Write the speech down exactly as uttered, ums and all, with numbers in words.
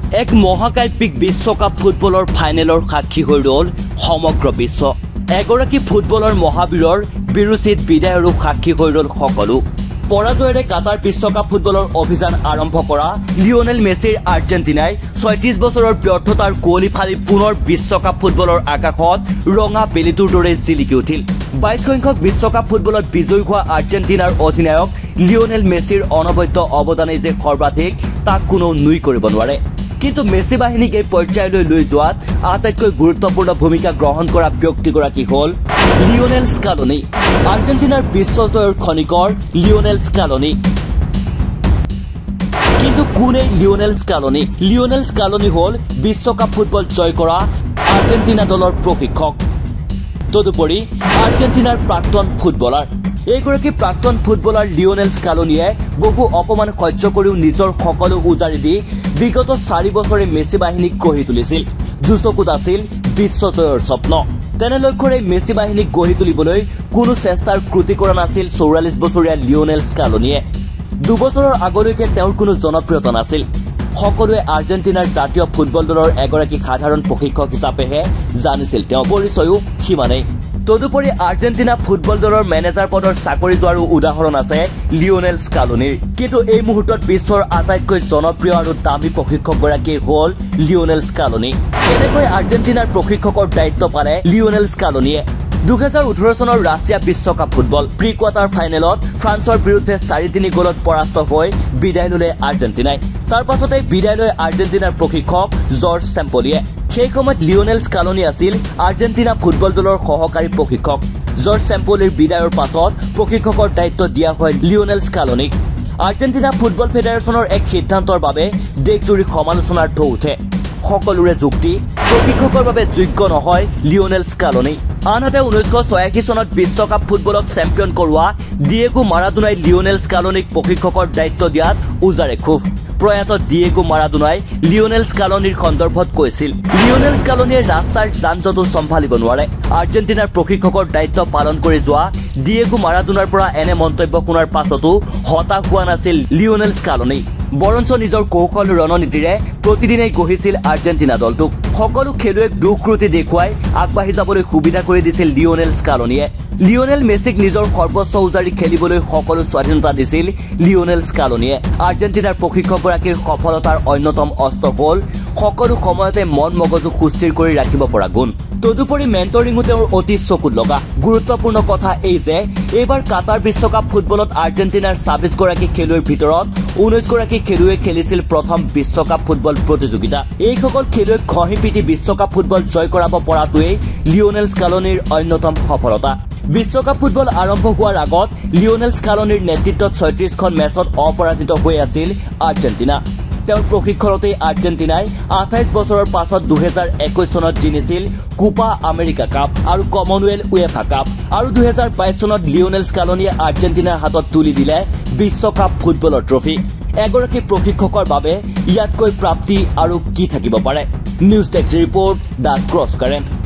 এক মহাকাব্যিক বিশ্বকাপ ফুটবলৰ ফাইনেলৰ সাক্ষী হৈ ৰল সমগ্ৰ বিশ্ব। এগৰাকী ফুটবলৰ মহাবীৰৰ বিৰুচিত বিদায়ৰো সাক্ষী হৈ ৰল সকলো। পৰাজয়েৰে কাটাৰ বিশ্বকাপ ফুটবলৰ অভিযান আৰম্ভ কৰা লিঅনেল মেছিৰ আৰ্জেণ্টিনাই ছয়ত্ৰিশ বছৰৰ ব্যৰ্থতাৰ কুঁৱলী ফালি পুনৰ বিশ্বকাপ ফুটবলৰ আকাশত ৰঙা বেলিটোৰ দৰে জিলিকি উঠিল। বাইশ সংখ্যক বিশ্বকাপ ফুটবলত বিজয়ী হোৱা আৰ্জেণ্টিনাৰ অধিনায়ক লিঅনেল মেছিৰ অনবদ্য অৱদানে যে সৰ্বাধিক তাক কোনো নুই কৰিব নোৱাৰে। কিন্তু মেছি বাহিনীক এই পৰ্যায়লৈ লৈ যোৱাত আটাইতকৈ গুৰুত্বপূৰ্ণ ভূমিকা গ্ৰহণ কৰা ব্যক্তিগৰাকী হল লিঅনেল স্কালোনি। আৰ্জেণ্টিনাৰ বিশ্বজয়ৰ খনিকৰ লিঅনেল স্কালোনি। কিন্তু কোন এই লিঅনেল স্কালোনি? লিঅনেল স্কালোনি হল বিশ্বকাপ ফুটবল জয় কৰা আৰ্জেণ্টিনা দলৰ প্ৰশিক্ষক। তদুপৰি আৰ্জেণ্টিনাৰ প্ৰাক্তন ফুটবলাৰ। এইগৰাকী প্ৰাক্তন ফুটবলাৰ লিঅনেল স্কালোনিয়ে বহু অপমান সহ্য কৰিও নিজৰ সকলো উজাৰি দি বিগত চাৰি বছৰে মেছি বাহিনীক গঢ়ি তুলিছিল। দুচকুত আছিল বিশ্বজয়ৰ স্বপ্ন। তেনে লক্ষ্যৰে মেছি বাহিনীক গঢ়ি তুলিবলৈ কোনো চেষ্টাৰ ক্ৰুটি কৰা নাছিল চৌৰাল্লিশ বছৰীয়া লিঅনেল স্কালোনিয়ে। দুবছৰৰ আগলৈকে তেওঁৰ কোনো জনপ্ৰিয়তা নাছিল। সকলোৱে আৰ্জেণ্টিনাৰ জাতীয় ফুটবল দলৰ এগৰাকী সাধাৰণ প্ৰশিক্ষক হিচাপেহে জানিছিল। তেওঁ পৰিচয়ও সিমানেই। তদুপৰি আৰ্জেণ্টিনা ফুটবল দলৰ মেনেজাৰ পদৰ চাকৰি যোৱাৰো উদাহৰণ আছে লিঅনেল স্কালোনিৰ। কিন্তু এই মুহূৰ্তত বিশ্বৰ আটাইতকৈ জনপ্ৰিয় আৰু দামী প্ৰশিক্ষকগৰাকী হল লিঅনেল স্কালোনি। এনেকৈ আৰ্জেণ্টিনাৰ প্ৰশিক্ষকৰ দায়িত্ব পালে লিঅনেল স্কালোনিয়ে। দুহেজাৰ ওঠৰ চনৰ ৰাছিয়া বিশ্বকাপ ফুটবল প্ৰি কোৱাৰ্টাৰ ফাইনেলত ফ্ৰান্সৰ বিৰুদ্ধে চাৰি তিনি গলত পৰাস্ত হৈ বিদায় ললে আৰ্জেণ্টিনাই। তাৰ পাছতে বিদায় লয় আৰ্জেণ্টিনাৰ প্ৰশিক্ষক জৰ্জ চেম্পলিয়ে। সেই সময়ত লিঅনেল স্কালোনি আছিল আৰ্জেণ্টিনা ফুটবল দলৰ সহকাৰী প্ৰশিক্ষক। জৰ্জ চেম্পলিৰ বিদায়ৰ পাছত প্ৰশিক্ষকৰ দায়িত্ব দিয়া হয় লিঅনেল স্কালোনিক। আৰ্জেণ্টিনা ফুটবল ফেডাৰেশ্যনৰ এক সিদ্ধান্তৰ বাবে দেশজুৰি সমালোচনাৰ ঢৌ উঠে। সকলোৰে যুক্তি, প্ৰশিক্ষকৰ বাবে যোগ্য নহয় লিঅনেল স্কালোনি। আনহাতে ঊনৈছশ ছয়াশী চনত বিশ্বকাপ ফুটবলক চেম্পিয়ন কৰোৱা ডিয়েগো মাৰাডোনাই লিঅনেল স্কালোনিক প্ৰশিক্ষকৰ দায়িত্ব দিয়াত উজাৰে ক্ষোভ। প্ৰয়াত ডিয়েগো মাৰাডোনাই লিঅনেল স্কালোনিৰ সন্দৰ্ভত কৈছিল, লিঅনেল স্কালোনিয়ে ৰাস্তাৰ যান জঁটো চম্ভালিব নোৱাৰে। আৰ্জেণ্টিনাৰ প্ৰশিক্ষকৰ দায়িত্ব পালন কৰি যোৱা ডিয়েগো মাৰাডোনাৰ পৰা এনে মন্তব্য শুনাৰ পাছতো হতাশ হোৱা নাছিল লিঅনেল স্কালোনি। বৰঞ্চ নিজৰ কৌশল ৰণনীতিৰে প্ৰতিদিনেই গঢ়িছিল আৰ্জেণ্টিনা দলটোক। সকলো খেলুৱৈক দুষ্কৃতি দেখুৱাই আগবাঢ়ি যাবলৈ সুবিধা কৰি দিছিল লিঅনেল স্কালোনিয়ে। লিঅনেল মেছিক নিজৰ সৰ্বোচ্চ উজাৰি খেলিবলৈ সকলো স্বাধীনতা দিছিল লিঅনেল স্কালোনিয়ে। আৰ্জেণ্টিনাৰ প্ৰশিক্ষকগৰাকীৰ সফলতাৰ অন্যতম অস্ত্ৰ হল সকলো সময়তে মন মগজু সুস্থিৰ কৰি ৰাখিব পৰা গুণ। তদুপৰি মেণ্টৰিঙো তেওঁৰ অতি চকুত লগা। গুৰুত্বপূৰ্ণ কথা এই যে এইবাৰ কাটাৰ বিশ্বকাপ ফুটবলত আৰ্জেণ্টিনাৰ ছাব্বিশ গৰাকী খেলুৱৈৰ ভিতৰত ঊনৈশ গৰাকী খেলুৱৈয়ে খেলিছিল প্ৰথম বিশ্বকাপ ফুটবল প্ৰতিযোগিতা। এইসকল খেলুৱৈক ঘঁহি পিটি বিশ্বকাপ ফুটবল জয় কৰাব পৰাটোৱেই লিঅনেল স্কালোনিৰ অন্যতম সফলতা। বিশ্বকাপ ফুটবল আৰম্ভ হোৱাৰ আগত লিঅনেল স্কালোনিৰ নেতৃত্বত ছয়ত্ৰিশখন মেচত অপৰাজিত হৈ আছিল আৰ্জেণ্টিনা। তেওঁৰ প্ৰশিক্ষণতেই আৰ্জেণ্টিনাই আঠাইশ বছৰৰ পাছত দুহেজাৰ একৈশ চনত জিনিছিল কোপা আমেৰিকা কাপ আৰু কমনৱেলথ উৱেফা কাপ। আৰু দুহেজাৰ বাইশ চনত লিঅনেল স্কালোনিয়ে আৰ্জেণ্টিনাৰ হাতত তুলি দিলে বিশ্বকাপ ফুটবলৰ ট্ৰফি। এগৰাকী প্ৰশিক্ষকৰ বাবে ইয়াতকৈ প্ৰাপ্তি আৰু কি থাকিব পাৰে? News desk report the Cross current.